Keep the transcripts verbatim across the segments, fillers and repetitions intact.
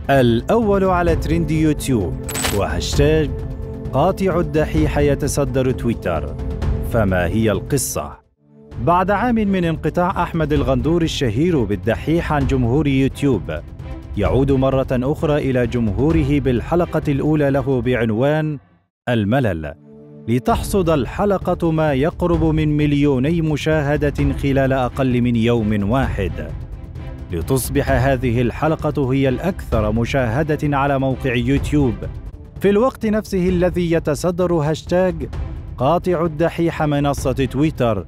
الأول على ترند يوتيوب وهاشتاج قاطع الدحيح يتصدر تويتر. فما هي القصة؟ بعد عام من انقطاع أحمد الغندور الشهير بالدحيح عن جمهور يوتيوب، يعود مرة أخرى إلى جمهوره بالحلقة الأولى له بعنوان الملل، لتحصد الحلقة ما يقرب من مليوني مشاهدة خلال أقل من يوم واحد، لتصبح هذه الحلقة هي الأكثر مشاهدة على موقع يوتيوب في الوقت نفسه الذي يتصدر هاشتاج قاطع الدحيح منصة تويتر.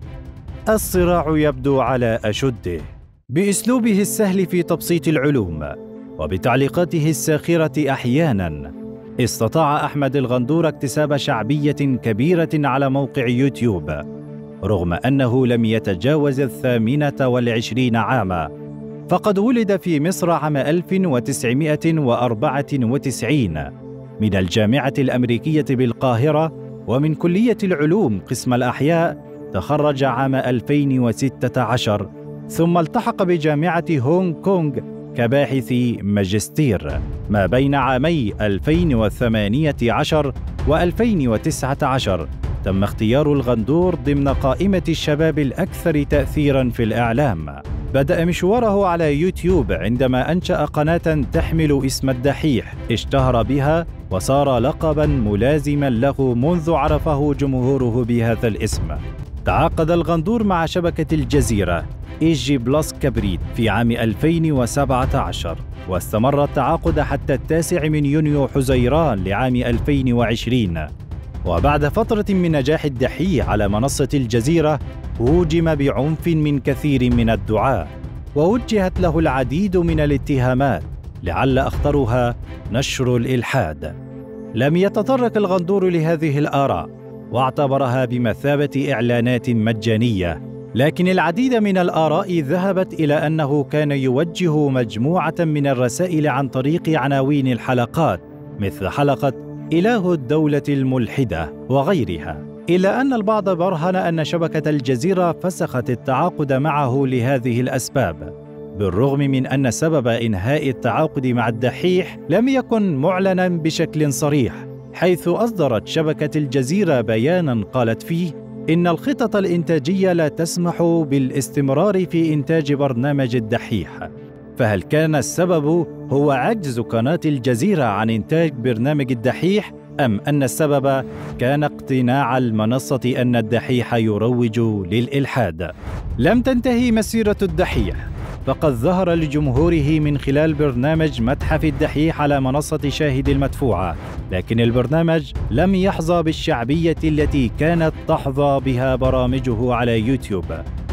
الصراع يبدو على أشده. بأسلوبه السهل في تبسيط العلوم وبتعليقاته الساخرة أحياناً، استطاع أحمد الغندور اكتساب شعبية كبيرة على موقع يوتيوب، رغم أنه لم يتجاوز الثامنة والعشرين عاماً. فقد ولد في مصر عام ألف وتسعمائة وأربعة وتسعين من الجامعة الأمريكية بالقاهرة، ومن كلية العلوم قسم الأحياء تخرج عام ألفين وستة عشر، ثم التحق بجامعة هونغ كونغ كباحث ماجستير. ما بين عامي ألفين وثمانية عشر وألفين وتسعة عشر تم اختيار الغندور ضمن قائمة الشباب الأكثر تأثيراً في الإعلام. بدأ مشواره على يوتيوب عندما أنشأ قناة تحمل اسم الدحيح، اشتهر بها وصار لقباً ملازماً له منذ عرفه جمهوره بهذا الاسم. تعاقد الغندور مع شبكة الجزيرة إي جي بلس كبريت في عام ألفين وسبعة عشر، واستمر التعاقد حتى التاسع من يونيو حزيران لعام ألفين وعشرين. وبعد فترة من نجاح الدحيح على منصة الجزيرة، هوجم بعنف من كثير من الدعاة، ووجهت له العديد من الاتهامات، لعل أخطرها نشر الإلحاد. لم يتطرق الغندور لهذه الآراء واعتبرها بمثابة إعلانات مجانية، لكن العديد من الآراء ذهبت إلى أنه كان يوجه مجموعة من الرسائل عن طريق عناوين الحلقات، مثل حلقة إله الدولة الملحدة وغيرها، إلا أن البعض برهن أن شبكة الجزيرة فسخت التعاقد معه لهذه الأسباب، بالرغم من أن سبب إنهاء التعاقد مع الدحيح لم يكن معلناً بشكل صريح، حيث أصدرت شبكة الجزيرة بياناً قالت فيه إن الخطط الإنتاجية لا تسمح بالاستمرار في إنتاج برنامج الدحيح. فهل كان السبب هو عجز قناة الجزيرة عن إنتاج برنامج الدحيح، أم أن السبب كان اقتناع المنصة أن الدحيح يروج للإلحاد؟ لم تنتهي مسيرة الدحيح، فقد ظهر لجمهوره من خلال برنامج متحف الدحيح على منصة شاهد المدفوعة، لكن البرنامج لم يحظى بالشعبية التي كانت تحظى بها برامجه على يوتيوب،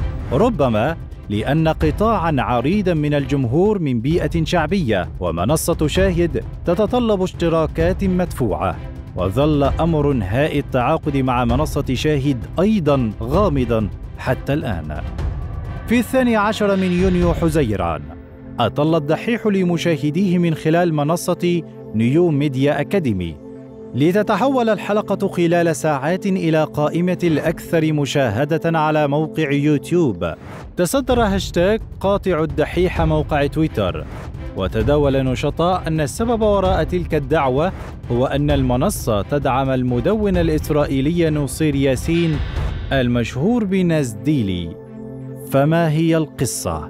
ربما لأن قطاعاً عريضاً من الجمهور من بيئة شعبية، ومنصة شاهد تتطلب اشتراكات مدفوعة. وظل أمر انهاء التعاقد مع منصة شاهد أيضاً غامضاً حتى الآن. في الثاني عشر من يونيو حزيران، أطل الدحيح لمشاهديه من خلال منصة نيو ميديا أكاديمي، لتتحول الحلقة خلال ساعات إلى قائمة الأكثر مشاهدة على موقع يوتيوب. تصدر هاشتاج قاطع الدحيح موقع تويتر، وتداول نشطاء أن السبب وراء تلك الدعوة هو أن المنصة تدعم المدون الإسرائيلي نصير ياسين المشهور بنازديلي. فما هي القصة؟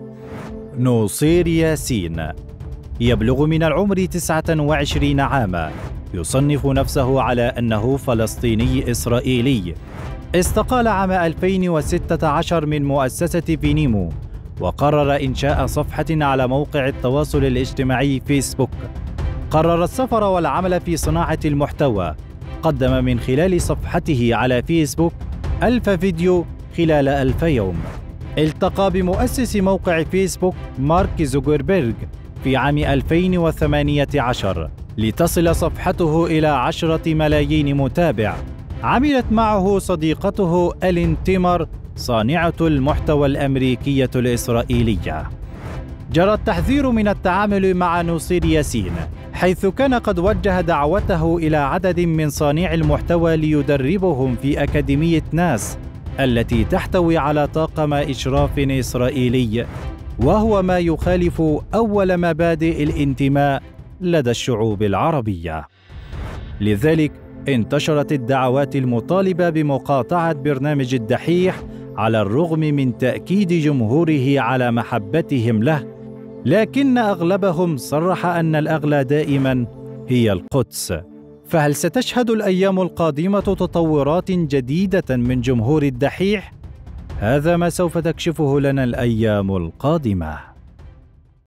نصير ياسين يبلغ من العمر تسعة وعشرين عاماً، يصنف نفسه على أنه فلسطيني إسرائيلي. استقال عام ألفين وستة عشر من مؤسسة فينيمو، وقرر إنشاء صفحة على موقع التواصل الاجتماعي فيسبوك. قرر السفر والعمل في صناعة المحتوى. قدم من خلال صفحته على فيسبوك ألف فيديو خلال ألف يوم. التقى بمؤسس موقع فيسبوك مارك زوكربيرغ في عام ألفين وثمانية عشر، لتصل صفحته إلى عشرة ملايين متابع. عملت معه صديقته ألين تيمر صانعة المحتوى الأمريكية الإسرائيلية. جرى التحذير من التعامل مع نصير ياسين، حيث كان قد وجه دعوته إلى عدد من صانعي المحتوى ليدربهم في أكاديمية ناس التي تحتوي على طاقم إشراف إسرائيلي، وهو ما يخالف أول مبادئ الانتماء لدى الشعوب العربية. لذلك انتشرت الدعوات المطالبة بمقاطعة برنامج الدحيح على الرغم من تأكيد جمهوره على محبتهم له، لكن أغلبهم صرح أن الأغلى دائما هي القدس. فهل ستشهد الأيام القادمة تطورات جديدة من جمهور الدحيح؟ هذا ما سوف تكشفه لنا الأيام القادمة.